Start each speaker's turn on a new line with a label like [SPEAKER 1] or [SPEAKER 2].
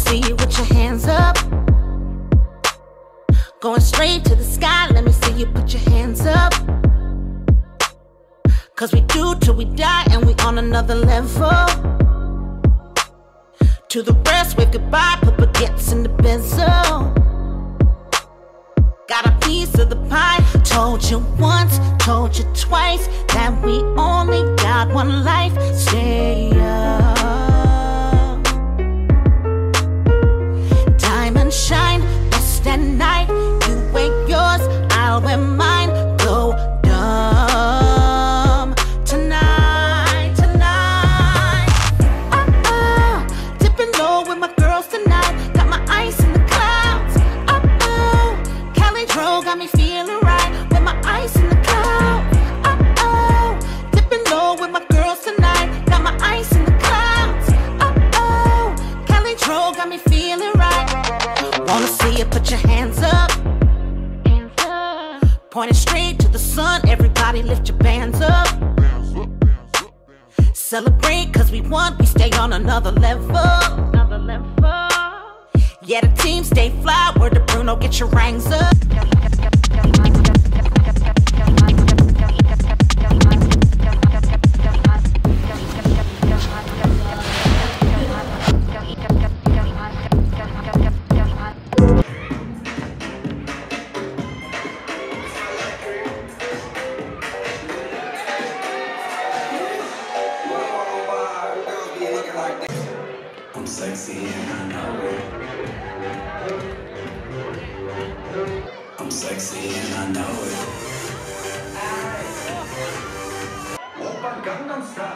[SPEAKER 1] see you with your hands up. Going straight to the sky, let me see you put your hands up. Cause we do till we die and we on another level. To the rest, wave goodbye, put baguettes in the benzo. Got a piece of the pie. Told you once, told you twice, that we only got one life. Stay up. Diamond shine, best at night. You wear yours, I'll wear mine. Go dumb tonight, tonight. Dipping low with my girls tonight. Got my ice in the clouds. Cali Dro got me feeling right with my ice in the clouds. Dipping low with my girls tonight. Got my ice in the clouds. Cali Dro got me feeling right. Wanna see you put your hands up. Pointing straight to the sun, everybody lift your bands up. Celebrate cause we won, we stay on another level. Yeah, the team stay fly, word to Bruno, get your rings up.
[SPEAKER 2] I'm sexy and I know it. I'm sexy and I know it. Oppa Gangnam Style.